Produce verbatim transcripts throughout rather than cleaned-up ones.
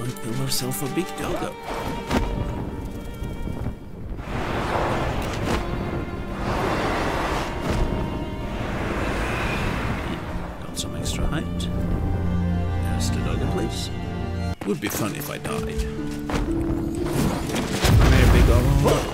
and build ourselves a big doggo. Got some extra height. There's the doggo place. Would be fun if I died. Come here, big doggo.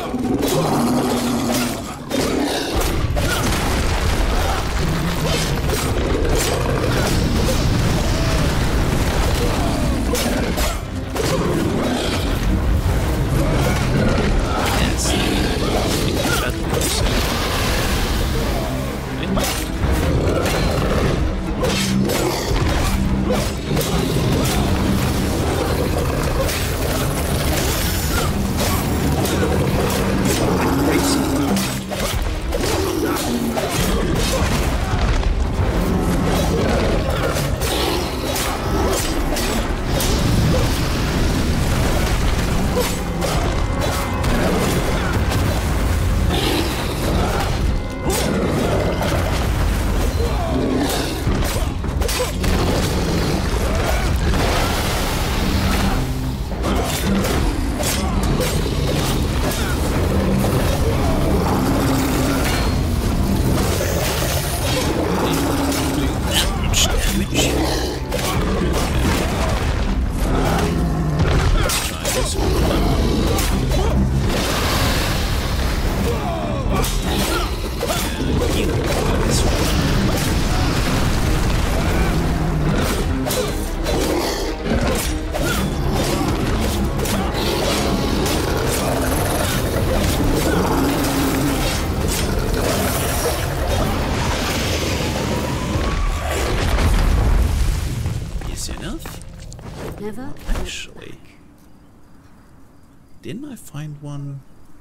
Never? Actually, didn't I find one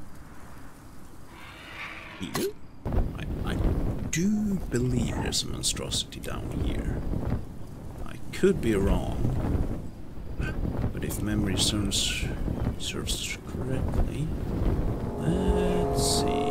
here? I, I do believe there's a monstrosity down here. I could be wrong, but if memory serves, serves correctly, let's see.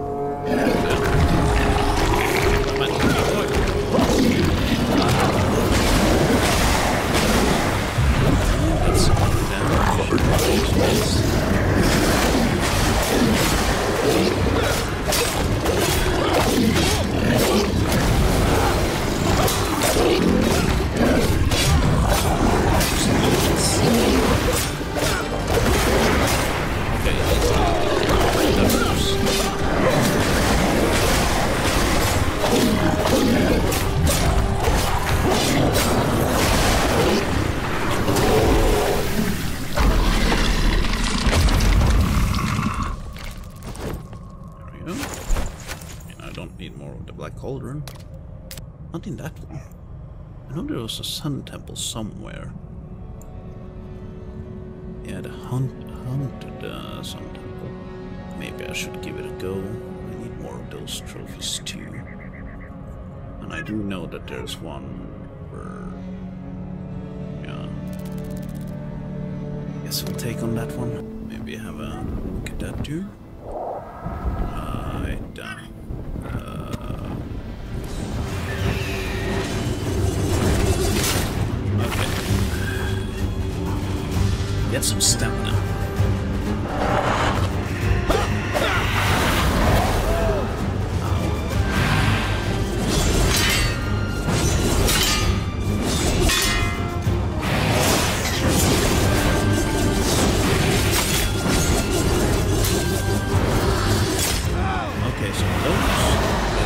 Cauldron. Not in that one. I know there was a sun temple somewhere. Yeah, the hunt haunted uh, sun temple. Maybe I should give it a go. I need more of those trophies too. And I do know that there's one where... Yeah. Guess we'll take on that one. Maybe have a look at that too. Right down. Uh, Okay. Get some stamina. Okay, so those.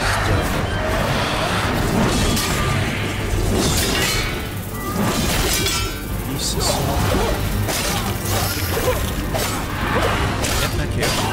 Jesus. Get back here.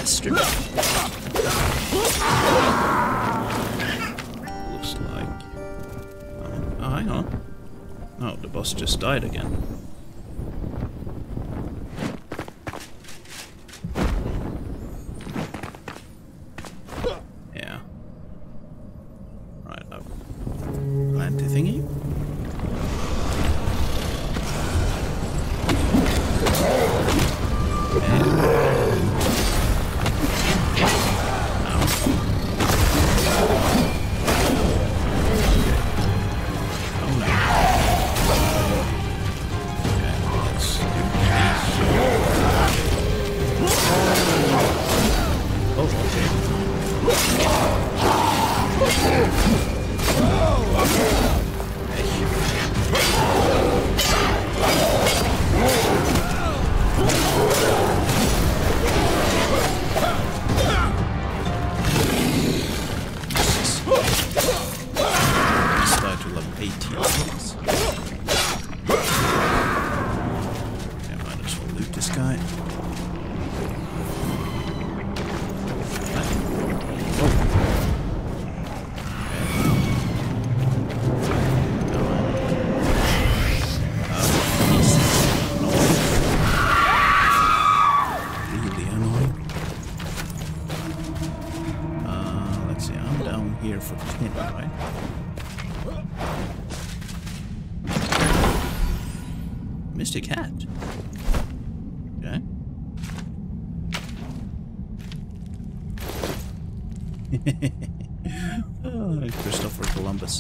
bastard! Looks like... Oh, oh, hang on. Oh, the boss just died again. Yeah. Right, up. Plant thingy? Mystic hat. Okay. Oh, Christopher Columbus.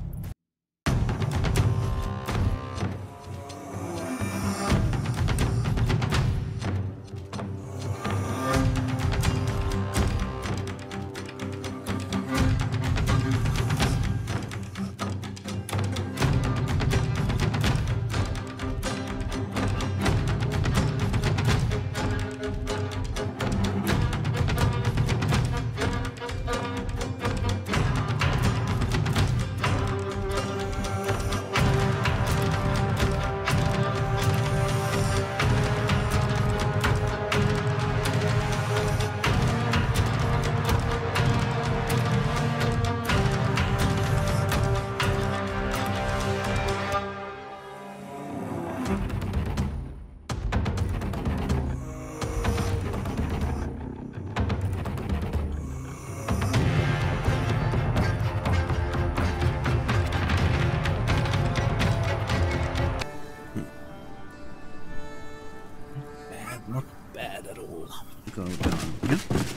Go down here.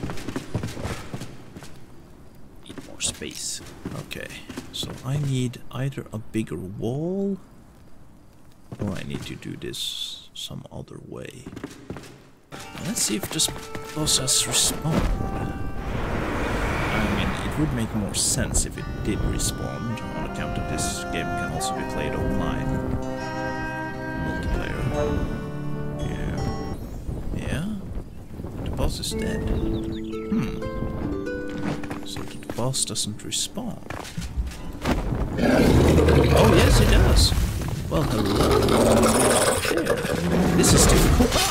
Need more space. Okay, so I need either a bigger wall or I need to do this some other way. Now let's see if this boss has respawned. I mean, it would make more sense if it did respawn on account of this game can also be played online. Multiplayer. The boss is dead. Hmm. So the boss doesn't respawn. Oh yes, it does. Well, hello. Yeah. This is difficult.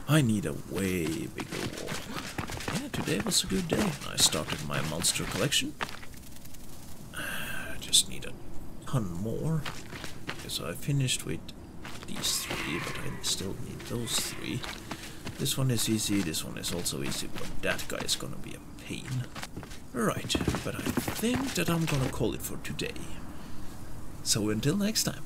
I need a way bigger wall. Yeah, today was a good day. I started my monster collection. I just need a ton more. Because I finished with these three, but I still need those three. This one is easy, this one is also easy, but that guy is gonna be a pain. Alright, but I think that I'm gonna call it for today. So until next time.